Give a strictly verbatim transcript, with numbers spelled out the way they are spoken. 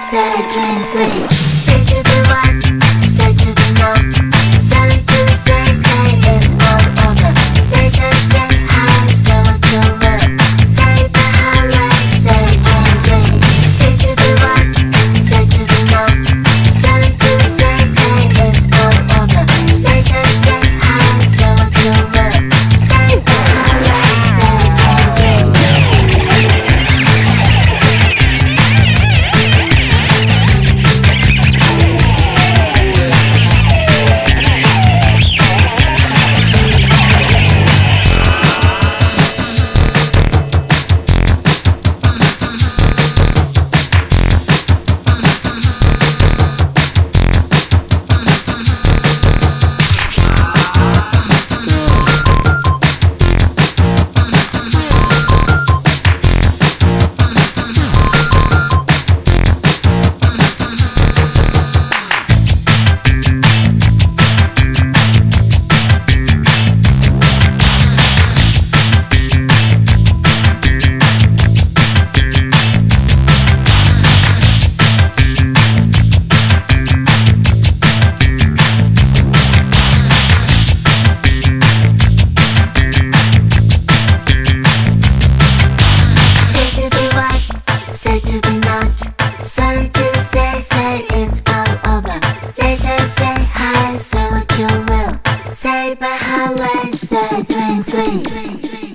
say dream free. Say to be what, say to be not. Sorry to say, say it's all over. Later say hi, say what you will. Say the highlight, say dream free. Say to be what, say to be not. Sorry to say, say it's all over. Later say hi, say what you will. Say the highlight, say dream free. Say to be not. Sorry to say, say it's all over. Later say hi, say what you will. Say bye, highlight, say dream free.